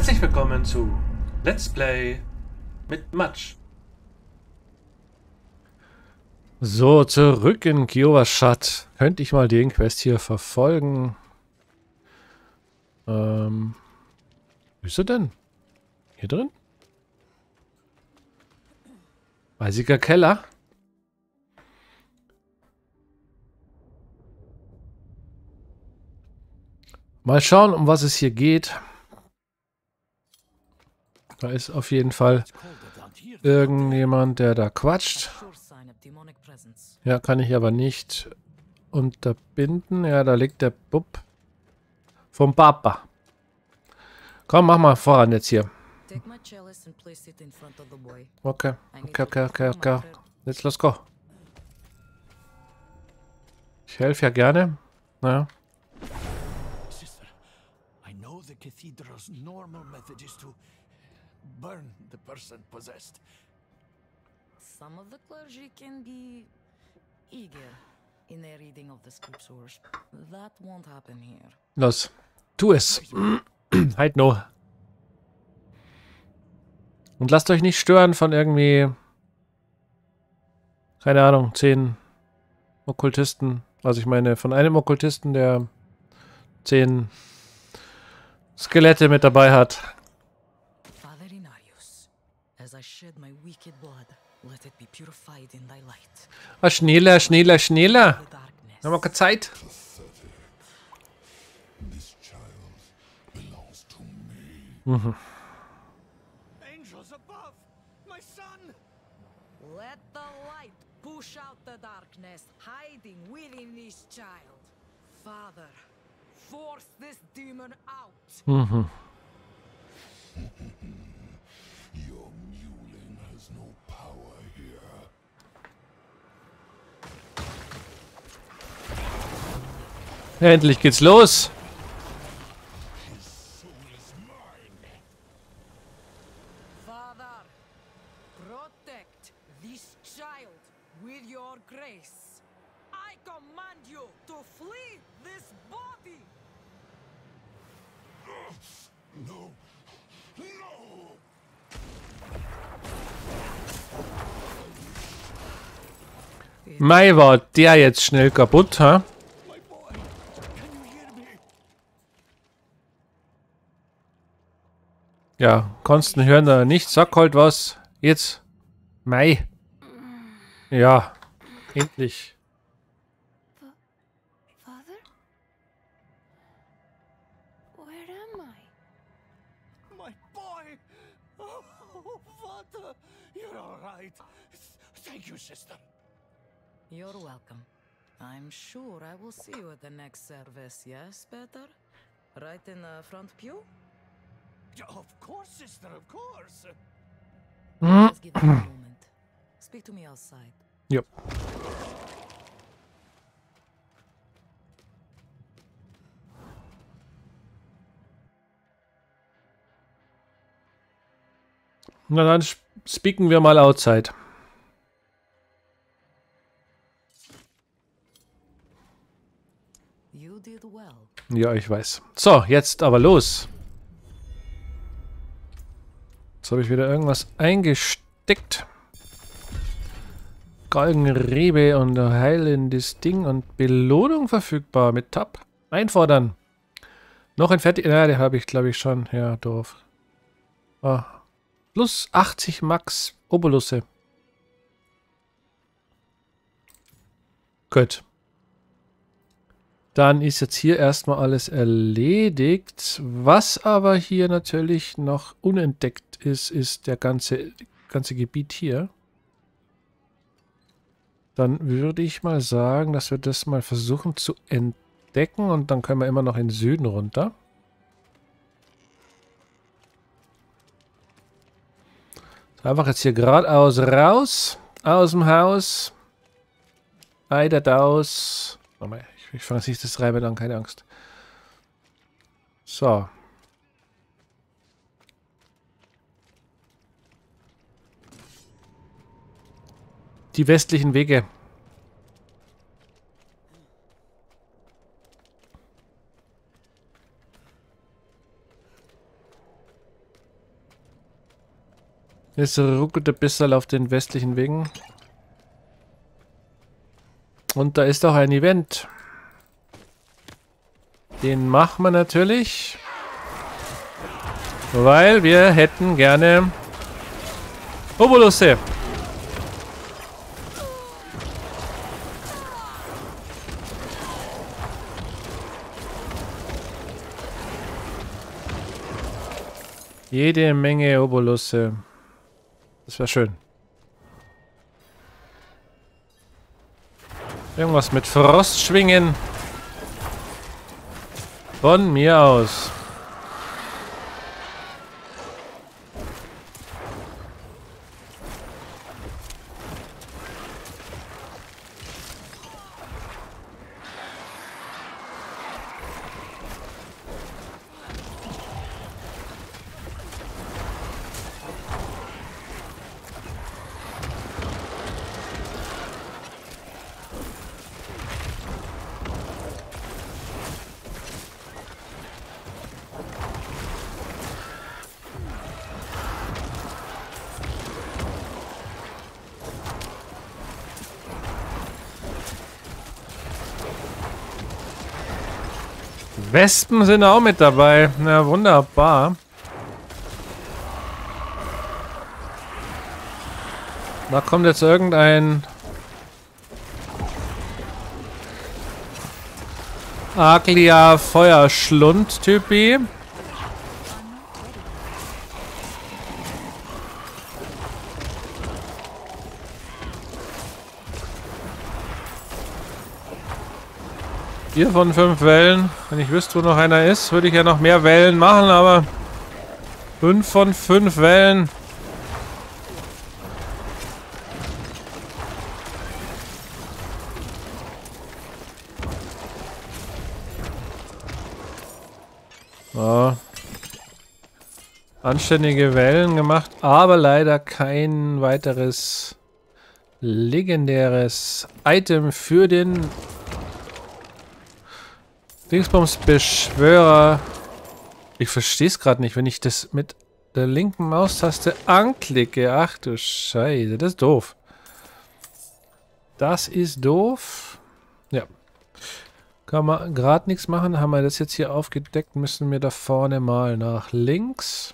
Herzlich willkommen zu Let's Play mit Matsch. So, zurück in Kiowa-Stadt. Könnte ich mal den Quest hier verfolgen? Wo ist er denn? Hier drin? Eisiger Keller? Mal schauen, um was es hier geht. Da ist auf jeden Fall irgendjemand, der da quatscht. Ja, kann ich aber nicht unterbinden. Ja, da liegt der Bub vom Papa. Komm, mach mal voran jetzt hier. Okay. Jetzt los, go. Ich helfe ja gerne. Naja. Sister, I know the cathedral's normal method is to burn the person possessed. Some of the clergy can be eager in their reading of the scriptures. That won't happen here. Los. Tu es. Halt no. Und lasst euch nicht stören von irgendwie, keine Ahnung, 10 Okkultisten. Also ich meine, von einem Okkultisten, der 10 Skelette mit dabei hat. Father Inarius, as I shed my wicked blood, let it be purified in thy light. Ah, schneller. The darkness. Haben wir keine Zeit? This child belongs to me. Angels above, my son! Let the light push out the darkness hiding within this child. Father, force this demon out. Your mewling has no power here. Endlich geht's los. His soul is mine. Father, protect this child with your grace. I command you to flee this body. No. No! Mei, war der jetzt schnell kaputt, ha? My boy, can you hear me? Ja, Konsten hören da nicht. Sag halt was. Jetzt. Mei. Ja. Endlich. Father? Where am I? My boy! Oh, Vater, you're all right. Thank you, sister. You're welcome. I'm sure I will see you at the next service, yes, Peter? Right in the front pew? Of course, sister, of course. Just give me a moment. Speak to me outside. Ja. Na dann speaken wir mal outside. You did well. Ja, ich weiß. So, jetzt aber los. Jetzt habe ich wieder irgendwas eingesteckt. Galgenrebe und heilendes Ding und Belohnung verfügbar mit Tab. Einfordern. Noch ein fertig. Ja, den habe ich, glaube ich, schon. Ja, doof. Ah. Plus 80 Max Obolusse. Gut. Dann ist jetzt hier erstmal alles erledigt. Was aber hier natürlich noch unentdeckt ist, ist der ganze Gebiet hier. Dann würde ich mal sagen, dass wir das mal versuchen zu entdecken und dann können wir immer noch in den Süden runter. Einfach jetzt hier geradeaus raus, aus dem Haus. Eiderdaus. Ich fange jetzt nicht das Reiben an, keine Angst. So. Die westlichen Wege. Es ruckelt ein bisschen auf den westlichen Wegen. Und da ist auch ein Event. Den machen wir natürlich. Weil wir hätten gerne Obolusse. Jede Menge Obolusse. Das wäre schön. Irgendwas mit Frostschwingen. Von mir aus. Wespen sind auch mit dabei. Na, wunderbar. Da kommt jetzt irgendein Aglia Feuerschlund-Typi. Vier von 5 Wellen. Wenn ich wüsste, wo noch einer ist, würde ich ja noch mehr Wellen machen, aber 5 von 5 Wellen. Oh. Anständige Wellen gemacht, aber leider kein weiteres legendäres Item für den Dingsbums-Beschwörer. Ich verstehe es gerade nicht, wenn ich das mit der linken Maustaste anklicke. Ach du Scheiße, das ist doof. Das ist doof. Ja. Kann man gerade nichts machen. Haben wir das jetzt hier aufgedeckt, müssen wir da vorne mal nach links.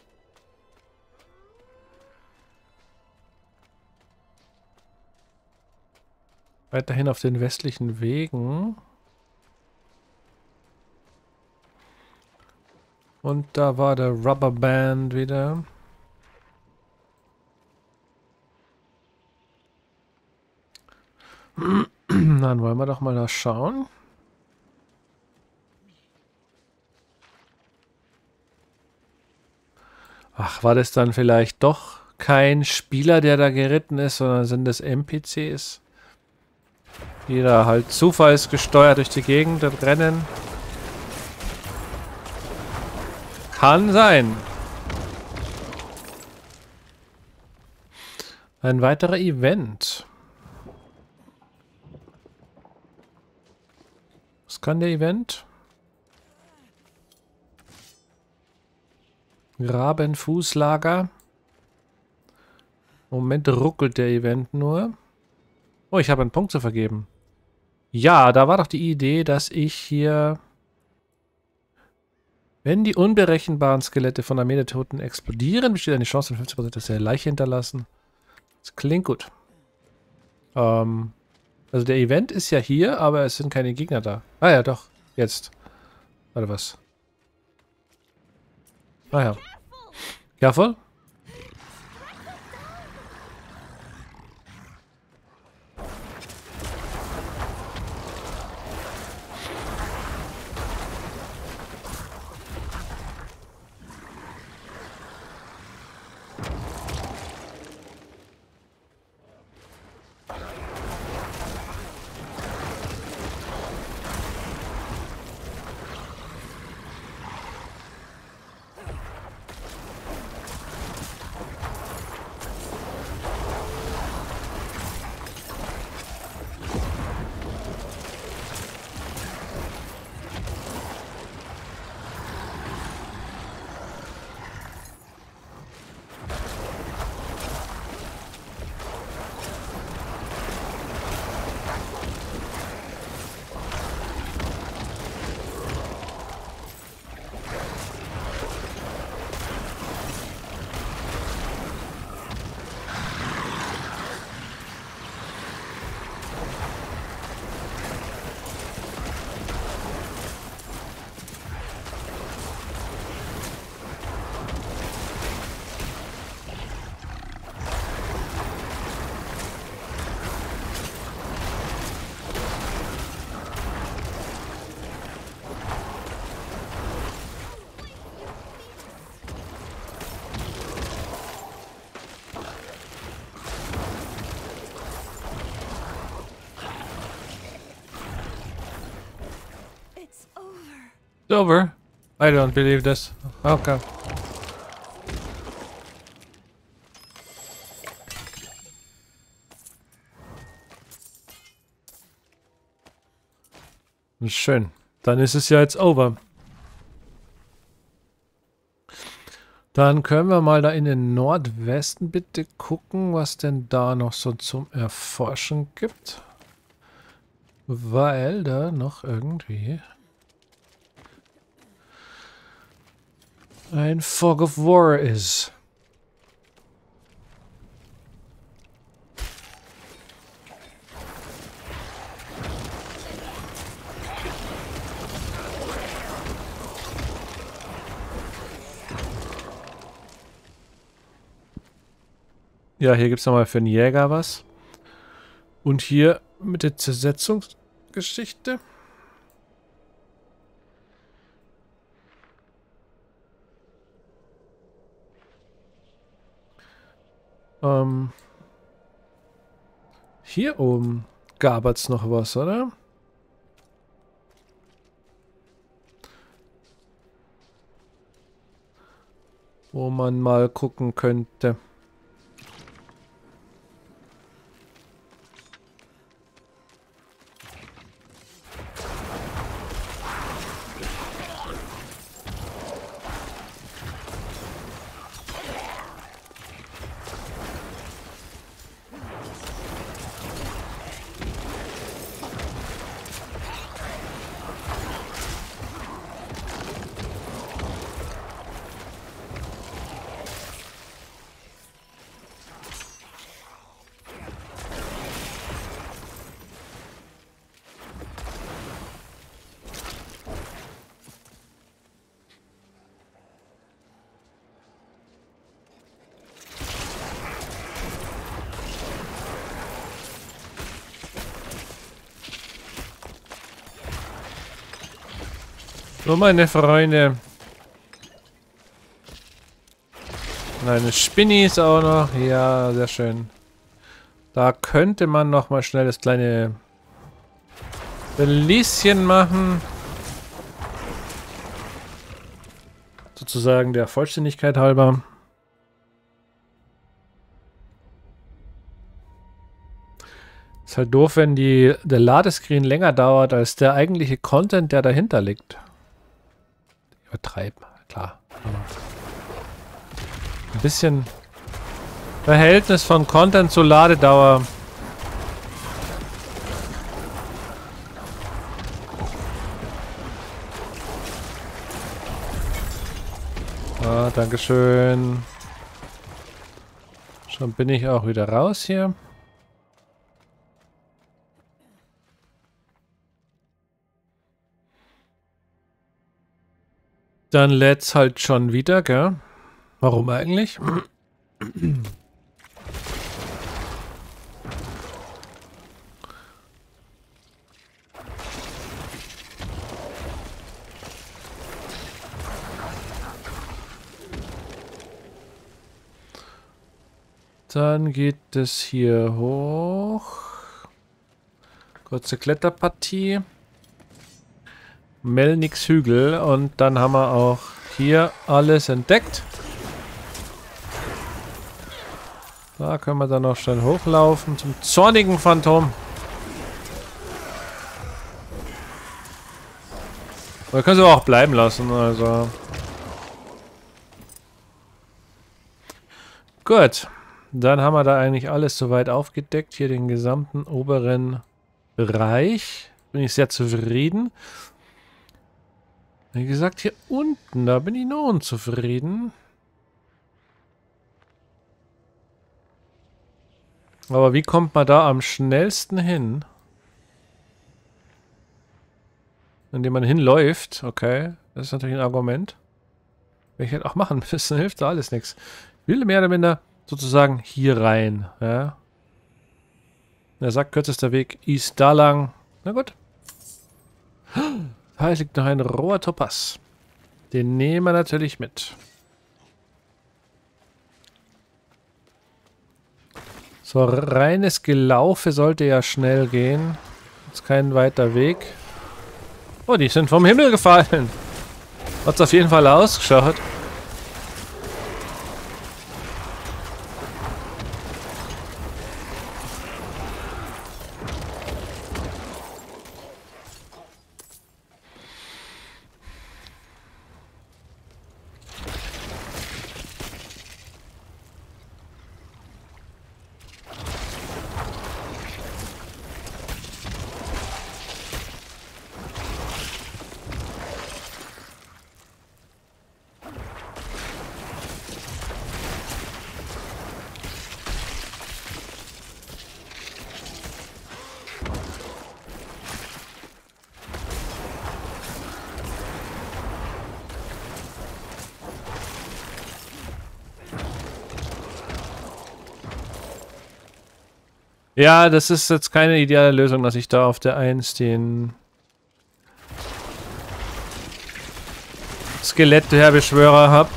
Weiterhin auf den westlichen Wegen. Und da war der Rubberband wieder. Dann wollen wir doch mal da schauen. Ach, war das dann vielleicht doch kein Spieler, der da geritten ist, sondern sind das NPCs, die da halt zufallsgesteuert durch die Gegend rennen? Kann sein. Ein weiterer Event. Was kann der Event? Grabenfußlager. Moment ruckelt der Event nur. Oh, ich habe einen Punkt zu vergeben. Ja, da war doch die Idee, dass ich hier... Wenn die unberechenbaren Skelette von Armee der Toten explodieren, besteht eine Chance von 50%, dass sie eine Leiche hinterlassen. Das klingt gut. Also der Event ist ja hier, aber es sind keine Gegner da. Ah ja, doch. Jetzt. Warte, was? Ah ja. Careful. It's over. I don't believe this. Okay. Schön. Dann ist es ja jetzt over. Dann können wir mal da in den Nordwesten bitte gucken, was denn da noch so zum Erforschen gibt. Weil da noch irgendwie ein Fog of War ist. Ja, hier gibt es nochmal für den Jäger was. Und hier mit der Zersetzungsgeschichte. Hier oben gab es noch was, oder? Wo man mal gucken könnte. So, meine Freunde. Eine Spinni ist auch noch. Ja, sehr schön. Da könnte man noch mal schnell das kleine Lieschen machen. Sozusagen der Vollständigkeit halber. Ist halt doof, wenn der Ladescreen länger dauert als der eigentliche Content, der dahinter liegt. Übertreiben, klar. Ein bisschen Verhältnis von Content zu Ladedauer. Ah, dankeschön. Schon bin ich auch wieder raus hier. Dann lädt's halt schon wieder, gell? Warum eigentlich? Dann geht es hier hoch. Kurze Kletterpartie. Melnix Hügel und dann haben wir auch hier alles entdeckt. Da können wir dann noch schnell hochlaufen zum zornigen Phantom. Wir können sie auch bleiben lassen, also. Gut. Dann haben wir da eigentlich alles soweit aufgedeckt. Hier den gesamten oberen Bereich. Bin ich sehr zufrieden. Wie gesagt, hier unten, da bin ich noch unzufrieden. Aber wie kommt man da am schnellsten hin? Indem man hinläuft. Okay, das ist natürlich ein Argument. Wenn ich halt auch machen müssen, hilft da alles nichts. Ich will mehr oder minder sozusagen hier rein. Ja. Er sagt, kürzester Weg ist da lang. Na gut. Da liegt noch ein roher Topaz. Den nehmen wir natürlich mit. So, reines Gelaufe sollte ja schnell gehen. Jetzt kein weiter Weg. Oh, die sind vom Himmel gefallen. Hat's auf jeden Fall ausgeschaut. Ja, das ist jetzt keine ideale Lösung, dass ich da auf der 1 den Skelett-Beschwörer habe.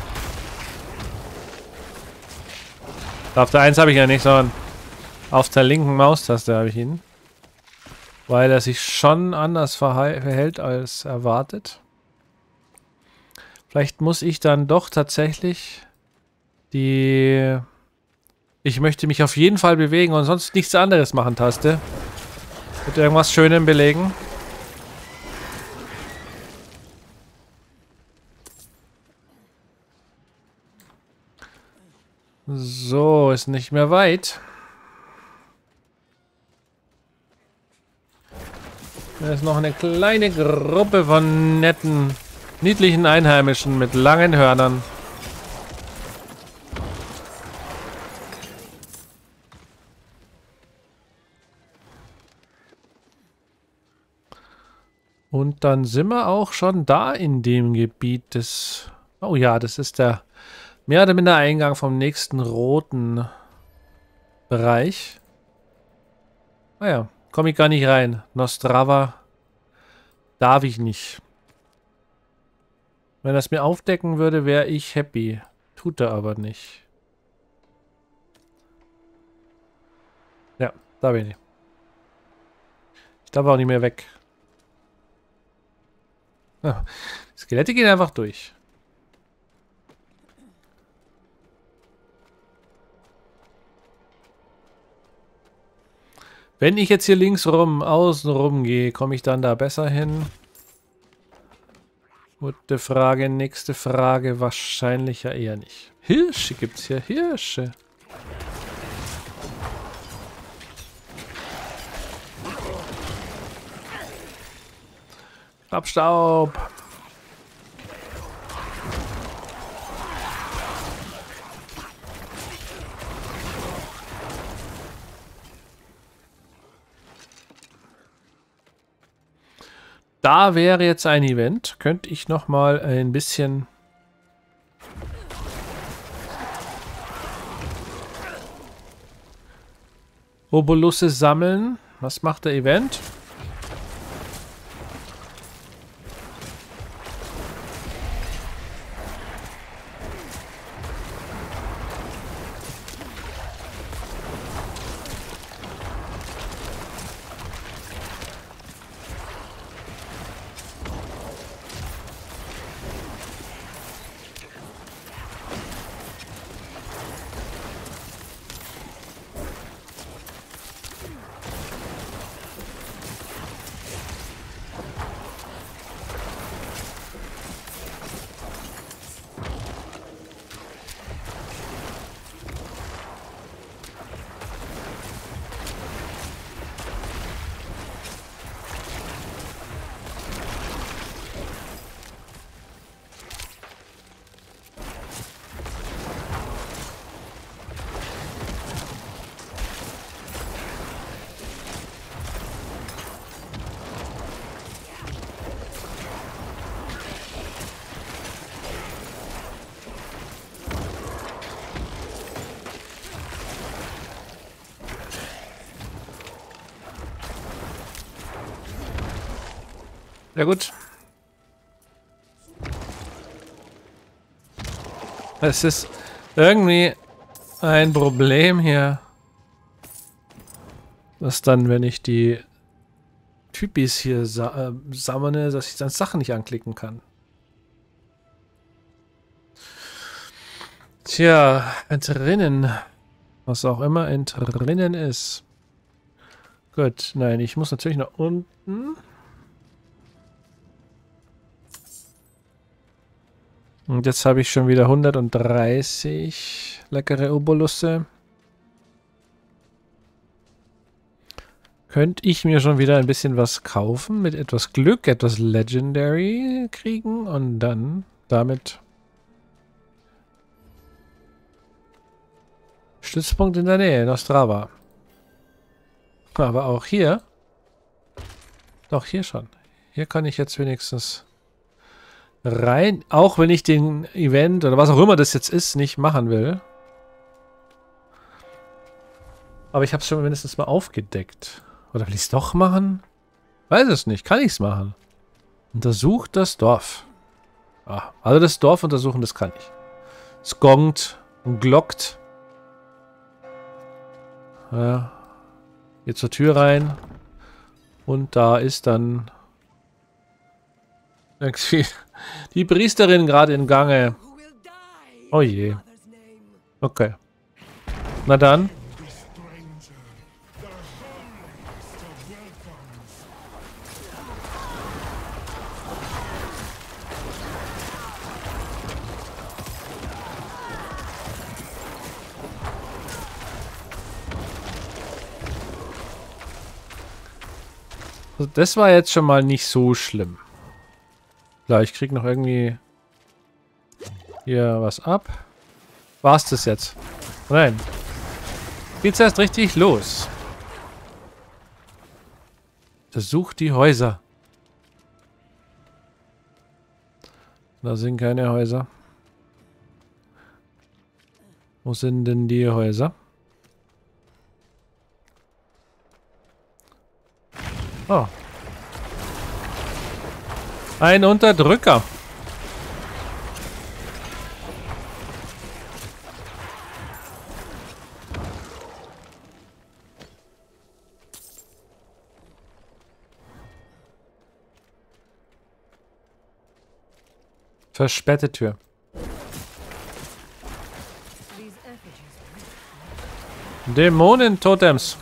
Auf der 1 habe ich ja nicht, sondern auf der linken Maustaste habe ich ihn. Weil er sich schon anders verhält als erwartet. Vielleicht muss ich dann doch tatsächlich die... Ich möchte mich auf jeden Fall bewegen und sonst nichts anderes machen, Taste. Mit irgendwas Schönem belegen. So, ist nicht mehr weit. Da ist noch eine kleine Gruppe von netten, niedlichen Einheimischen mit langen Hörnern. Und dann sind wir auch schon da in dem Gebiet des... Oh ja, das ist der mehr oder minder Eingang vom nächsten roten Bereich. Ah ja, komme ich gar nicht rein. Nostrava darf ich nicht. Wenn er es mir aufdecken würde, wäre ich happy. Tut er aber nicht. Ja, da bin ich. Ich darf auch nicht mehr weg. Ah, die Skelette gehen einfach durch. Wenn ich jetzt hier links rum, außen rum gehe, komme ich dann da besser hin? Gute Frage, nächste Frage. Wahrscheinlich ja eher nicht. Hirsche gibt's hier, Hirsche. Abstaub. Da wäre jetzt ein Event. Könnte ich noch mal ein bisschen Obolusse sammeln. Was macht der Event? Ja gut. Es ist irgendwie ein Problem hier, dass dann, wenn ich die Typis hier sammle, dass ich dann Sachen nicht anklicken kann. Tja, entrinnen. Was auch immer entrinnen ist. Gut, nein, ich muss natürlich nach unten. Und jetzt habe ich schon wieder 130 leckere Obolusse. Könnte ich mir schon wieder ein bisschen was kaufen, mit etwas Glück, etwas Legendary kriegen und dann damit Stützpunkt in der Nähe, Nostrava. Aber auch hier, doch hier schon. Hier kann ich jetzt wenigstens rein, auch wenn ich den Event oder was auch immer das jetzt ist, nicht machen will. Aber ich habe es schon mindestens mal aufgedeckt. Oder will ich es doch machen? Weiß es nicht. Kann ich es machen? Untersucht das Dorf. Ah, also das Dorf untersuchen, das kann ich. Es gongt und glockt. Ja. Geht zur Tür rein. Und da ist dann irgendwie die Priesterin gerade in Gange. Oh je. Okay. Na dann. Das war jetzt schon mal nicht so schlimm. Klar, ich krieg noch irgendwie hier was ab. War's das jetzt? Nein. Geht's erst richtig los. Untersucht die Häuser. Da sind keine Häuser. Wo sind denn die Häuser? Oh. Ein Unterdrücker. Versperrte Tür. Dämonentotems.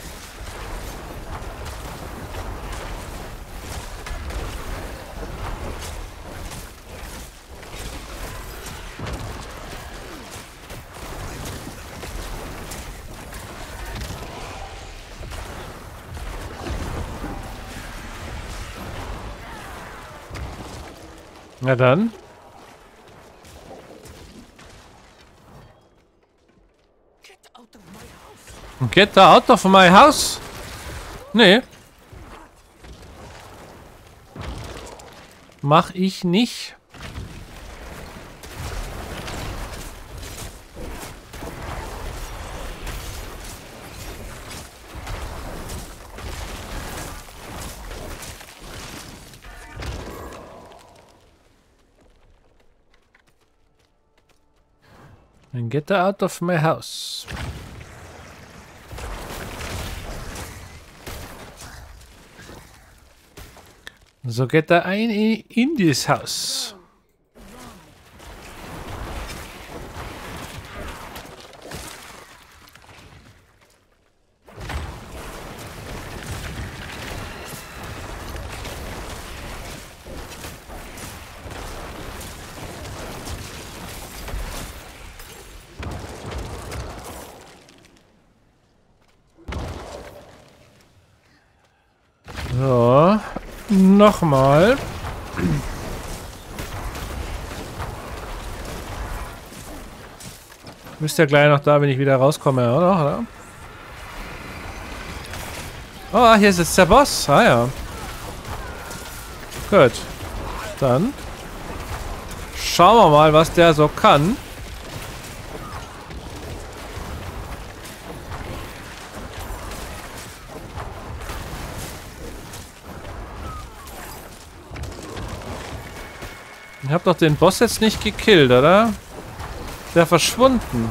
Na dann. Get out of my house? Nee. Mach ich nicht. Then get out of my house. So geht er ein in this house. So. Nochmal. Müsst ja gleich noch da, wenn ich wieder rauskomme, oder? Oh, hier ist jetzt der Boss. Ah ja. Gut. Dann schauen wir mal, was der so kann. Ich hab doch den Boss jetzt nicht gekillt, oder? Der verschwunden.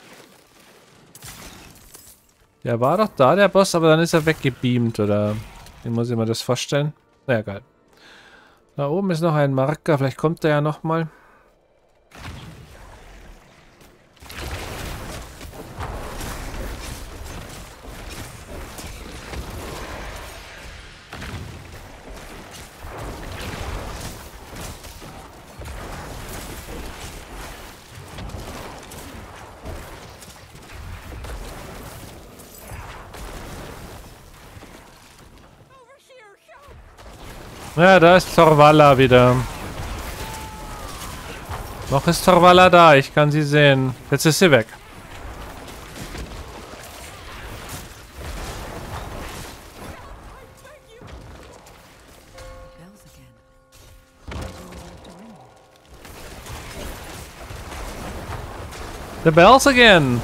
Der war doch da, der Boss, aber dann ist er weggebeamt, oder? Wie muss ich mir das vorstellen? Naja, geil. Da oben ist noch ein Marker. Vielleicht kommt der ja nochmal. Ja, da ist Torvalla wieder. Noch ist Torvalla da, ich kann sie sehen. Jetzt ist sie weg. The bells again.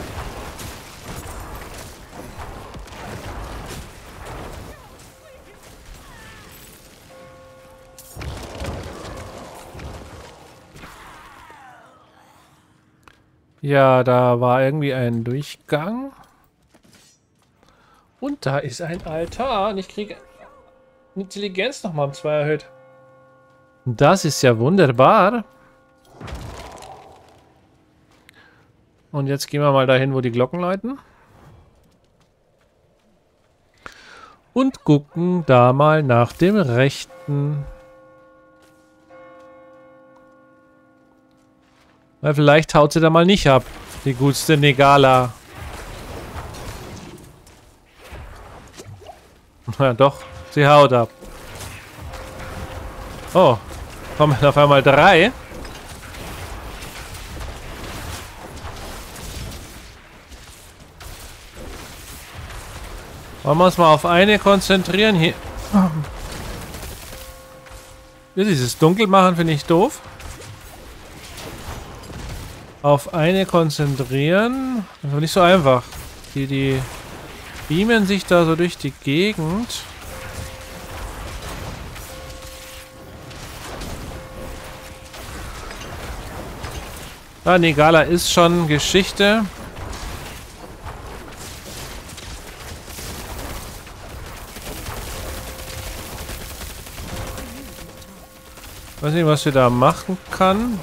Ja, da war irgendwie ein Durchgang. Und da ist ein Altar. Und ich kriege Intelligenz nochmal um 2 erhöht. Das ist ja wunderbar. Und jetzt gehen wir mal dahin, wo die Glocken läuten. Und gucken da mal nach dem Rechten. Weil vielleicht haut sie da mal nicht ab, die gutste Negala. Ja doch, sie haut ab. Oh, kommen auf einmal 3. Wollen wir uns mal auf eine konzentrieren hier. Dieses Dunkelmachen finde ich doof. Auf eine konzentrieren. Das ist nicht so einfach. Die beamen sich da so durch die Gegend. Ah, Negala ist schon Geschichte. Weiß nicht, was sie da machen kann.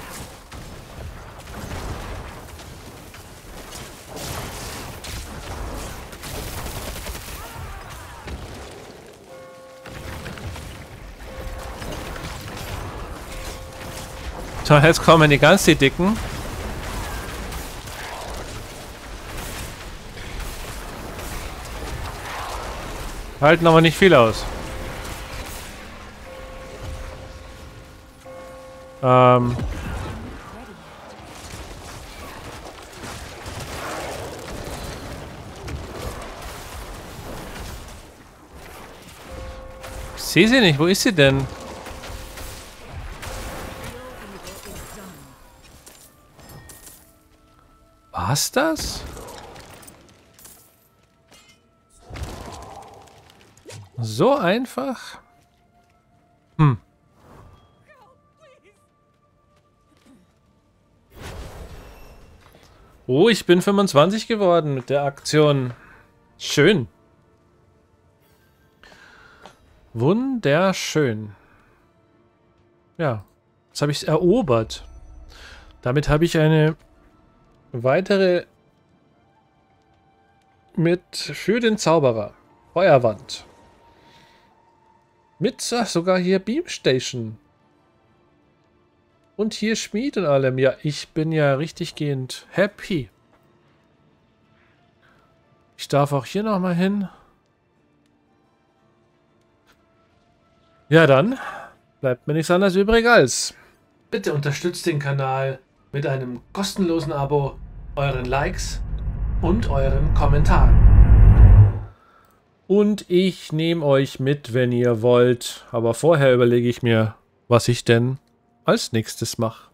So, jetzt kommen die ganz die Dicken. Halten aber nicht viel aus. Ich sehe sie nicht. Wo ist sie denn? War's das? So einfach? Hm. Oh, ich bin 25 geworden mit der Aktion. Schön. Wunderschön. Ja, jetzt habe ich es erobert. Damit habe ich eine weitere für den Zauberer. Feuerwand. Mit sogar hier Beamstation. Und hier Schmied und allem. Ja, ich bin ja richtig gehend happy. Ich darf auch hier nochmal hin. Ja, dann bleibt mir nichts anderes übrig als. Bitte unterstützt den Kanal mit einem kostenlosen Abo, euren Likes und euren Kommentaren. Und ich nehme euch mit, wenn ihr wollt. Aber vorher überlege ich mir, was ich denn als nächstes mache.